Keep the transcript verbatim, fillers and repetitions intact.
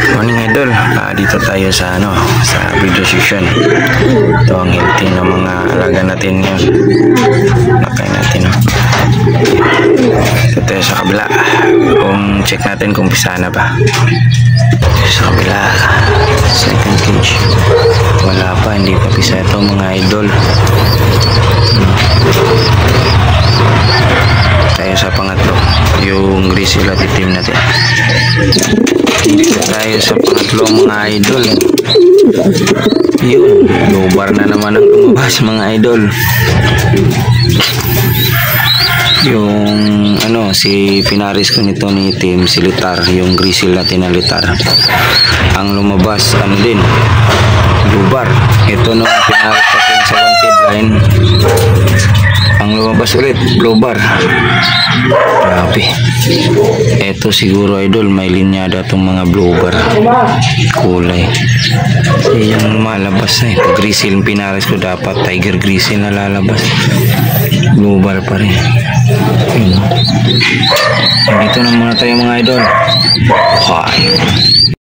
Morning idol, ah, dito tayo sa ano sa video session. Ito ang healthy ng mga alaga natin yun. Lakay natin, no? Ito tayo sa kabila. Kung check natin kung pisa na ba. Sa kabila, second cage. Wala pa, hindi pa pisa ito mga idol. Tayo sa pangatlo, yung grizzly team natin. Dito tayo sa pangatlo mga idol. Yun, lubar na naman ang lumabas mga idol. Yung ano, si pinaris ko nito ni team, si Litar, yung grizzly natin na Litar. Ang lumabas, ano din, lubar. Ito no, pinaris natin sa wanted line. Ang lumabas ulit, lubar. Grabe. Ito siguro idol, may linyada itong mga blowbar. Kulay. Eh, yung lumalabas na eh. Pag grizzly yung pinaris ko, dapat tiger grizzly na lalabas. Blowbar pa rin. Yun. Dito na muna tayo mga idol. Okay.